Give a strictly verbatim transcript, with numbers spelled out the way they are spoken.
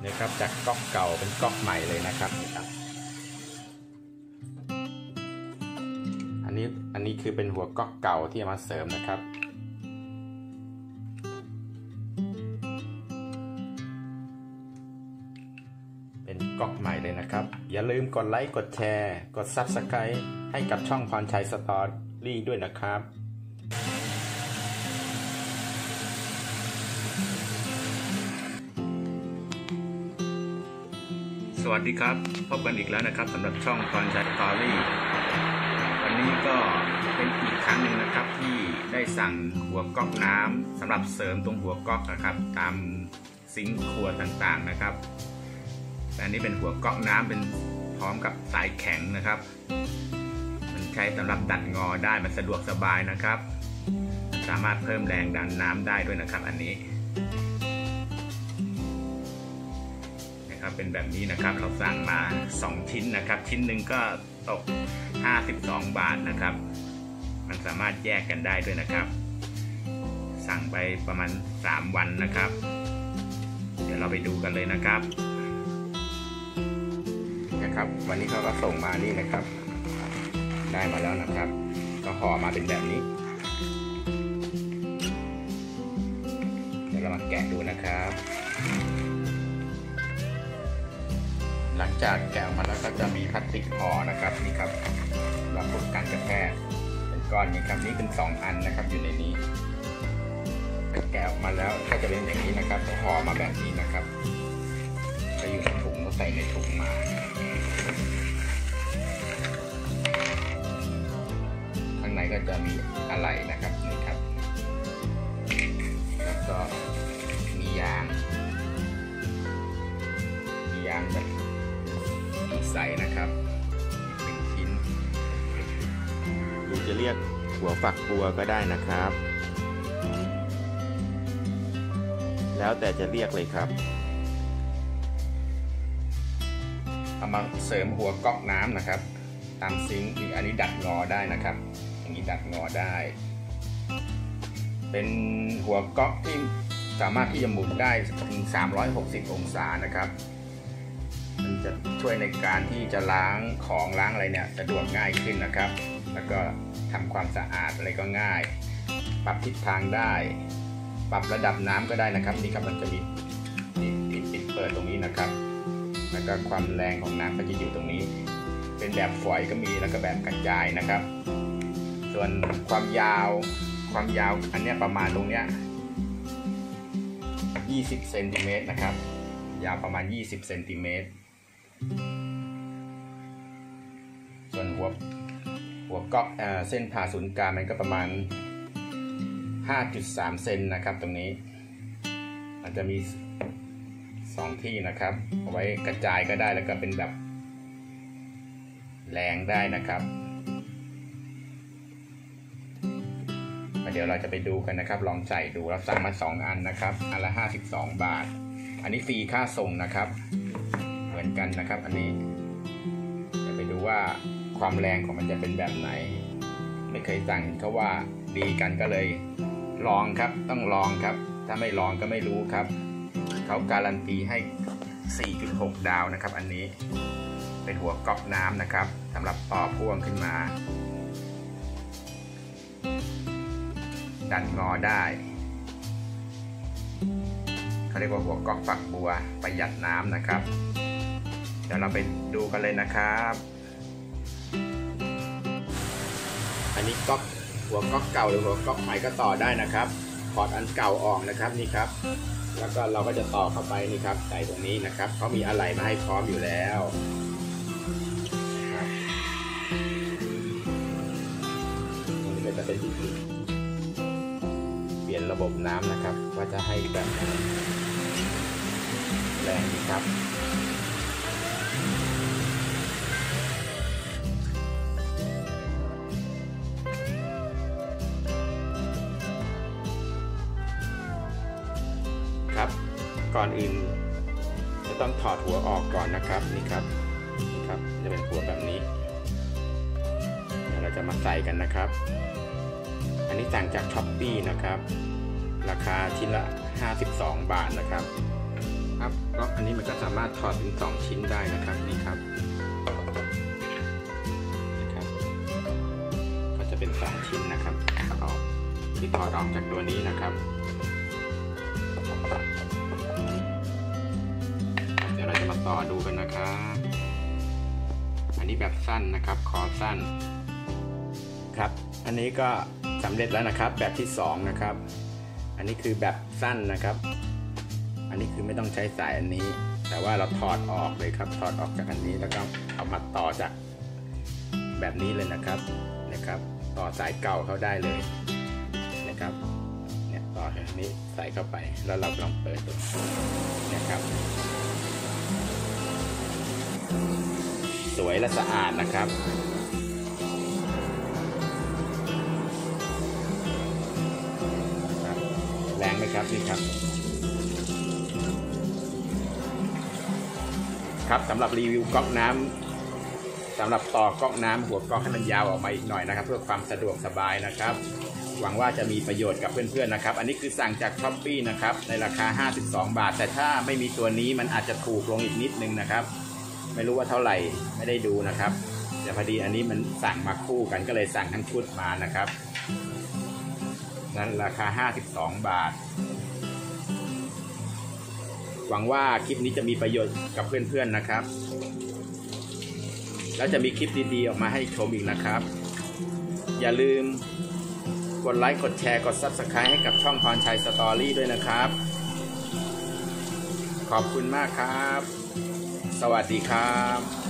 นี่ครับจากก๊อกเก่าเป็นก๊อกใหม่เลยนะครับนี่ครับอันนี้อันนี้คือเป็นหัวก๊อกเก่าที่มาเสริมนะครับเป็นก๊อกใหม่เลยนะครับอย่าลืมกดไลค์กดแชร์กด ซับสไครบ์ ให้กับช่องพรชัยสตอรี่ด้วยนะครับสวัสดีครับพบกันอีกแล้วนะครับสำหรับช่องพรชัยสตอรี่วันนี้ก็เป็นอีกครั้งหนึ่งนะครับที่ได้สั่งหัวก๊อกน้ำสำหรับเสริมตรงหัวก๊อกนะครับตามซิงค์ครัวต่างๆนะครับแต่อันนี้เป็นหัวก๊อกน้ำเป็นพร้อมกับสายแข็งนะครับมันใช้สำหรับดัดงอได้มันสะดวกสบายนะครับสามารถเพิ่มแรงดันน้ำได้ด้วยนะครับอันนี้เป็นแบบนี้นะครับเราสั่งมาสองชิ้นนะครับชิ้นหนึ่งก็ตกห้าสิบสองบาทนะครับมันสามารถแยกกันได้ด้วยนะครับสั่งไปประมาณสามวันนะครับเดี๋ยวเราไปดูกันเลยนะครับนะครับวันนี้เขาก็ส่งมานี่นะครับได้มาแล้วนะครับก็ห่อมาเป็นแบบนี้เดี๋ยวเรามาแกะดูนะครับหลังจากแกะออกมาแล้วก็จะมีพลาสติกห่อนะครับนี่ครับรับป้องกันกระแทกเป็นก้อนนี้ครับนี่เป็นสองอันนะครับอยู่ในนี้แกะออกมาแล้วก็จะเป็นอย่างนี้นะครับห่อมาแบบนี้นะครับจะอยู่ในถุงก็ใส่ในถุงมาข้างในก็จะมีอะไรนะครับนี่ครับแล้วก็มียางมียางแบบใส่นะครับหนึ่งชิ้นหรือจะเรียกหัวฝักบัวก็ได้นะครับแล้วแต่จะเรียกเลยครับเอามาเสริมหัวก๊อกน้ำนะครับตามซิงค์อันนี้ดัดงอได้นะครับอย่างนี้ดัดงอได้เป็นหัวก๊อกที่สามารถที่จะหมุนได้ถึงสามร้อยหกสิบองศานะครับมันจะช่วยในการที่จะล้างของล้างอะไรเนี่ยสะดวกง่ายขึ้นนะครับแล้วก็ทำความสะอาดอะไรก็ง่ายปรับทิศทางได้ปรับระดับน้ำก็ได้นะครับนี่ครับมันจะมีปิดปิดเปิดตรงนี้นะครับแล้วก็ความแรงของน้ำก็จะอยู่ตรงนี้เป็นแบบฝอยก็มีแล้วก็แบบกระจายนะครับส่วนความยาวความยาวอันนี้ประมาณตรงเนี้ยยี่สิบเซนติเมตรนะครับยาวประมาณยี่สิบเซนติเมตรส่วนหัวหัวก๊อกเส้นผ่าศูนย์กลางมันก็ประมาณ ห้าจุดสาม เซนนะครับตรงนี้มันจะมีสองที่นะครับเอาไว้กระจายก็ได้แล้วก็เป็นแบบแรงได้นะครับเดี๋ยวเราจะไปดูกันนะครับลองใส่ดูเราสั่งมาสองอันนะครับอันละห้าสิบสองบาทอันนี้ฟรีค่าส่งนะครับเหมือนกันนะครับอันนี้จะไปดูว่าความแรงของมันจะเป็นแบบไหนไม่เคยสั่งเขาว่าดีกันก็เลยลองครับต้องลองครับถ้าไม่ลองก็ไม่รู้ครับเขาการันตีให้ สี่จุดหก ดาวนะครับอันนี้เป็นหัวก๊อกน้ำนะครับสำหรับต่อพ่วงขึ้นมาดันงอได้เขาเรียกว่าหัวก๊อกฝักบัวประหยัดน้ำนะครับเดี๋ยวเราไปดูกันเลยนะครับอันนี้ก๊อกหัวก๊อกเก่าหรือหัวก๊อกใหม่ก็ต่อได้นะครับถอดอันเก่าออกนะครับนี่ครับแล้วก็เราก็จะต่อเข้าไปนี่ครับใส่ตรงนี้นะครับเขามีอะไหล่มาให้พร้อมอยู่แล้วตรงนี้ก็จะเป็นที่เปลี่ยนระบบน้ำนะครับว่าจะให้แบบแรงดีครับครับก่อนอื่นจะต้องถอดหัวออกก่อนนะครับนี่ครับนี่ครับจะเป็นหัวแบบนี้เดี๋ยวเราจะมาใส่กันนะครับอันนี้สั่งจากช้อปปี้นะครับราคาชิ้นละห้าสิบสองบาทนะครับครับก็อันนี้มันก็สามารถถอดเป็นสองชิ้นได้นะครับนี่ครับนะครับก็จะเป็นสองชิ้นนะครับออกที่ถอดออกจากตัวนี้นะครับเดี๋ยวเราจะมาต่อดูกันนะครับอันนี้แบบสั้นนะครับคอสั้นครับอันนี้ก็สำเร็จแล้วนะครับแบบที่สองนะครับอันนี้คือแบบสั้นนะครับอันนี้คือไม่ต้องใช้สายอันนี้แต่ว่าเราถอดออกเลยครับถอดออกจากอันนี้แล้วก็เอามาต่อจากแบบนี้เลยนะครับนะครับต่อสายเก่าเข้าได้เลยนะครับเนี่ยต่อแบบนี้ใส่เข้าไปแล้วเราลองเปิดดูนะครับสวยและสะอาดนะครับแรงไหมครับนี่ครับครับสำหรับรีวิวก๊อกน้ำสำหรับต่อก๊อกน้ำหัวก๊อกให้มันยาวออกมาอีกหน่อยนะครับเพื่อความสะดวกสบายนะครับหวังว่าจะมีประโยชน์กับเพื่อนๆนะครับอันนี้คือสั่งจาก ช้อปปี้ นะครับในราคาห้าสิบสองบาทแต่ถ้าไม่มีตัวนี้มันอาจจะถูกลงอีกนิดนึงนะครับไม่รู้ว่าเท่าไหร่ไม่ได้ดูนะครับแต่พอดีอันนี้มันสั่งมาคู่กันก็เลยสั่งทั้งชุดมานะครับนั้นราคาห้าสิบสองบาทหวังว่าคลิปนี้จะมีประโยชน์กับเพื่อนๆนะครับแล้วจะมีคลิปดีๆออกมาให้ชมอีกนะครับอย่าลืมกดไลค์กดแชร์กด ซับสไครบ์ ให้กับช่องพรชัยสตอรี่ด้วยนะครับขอบคุณมากครับสวัสดีครับ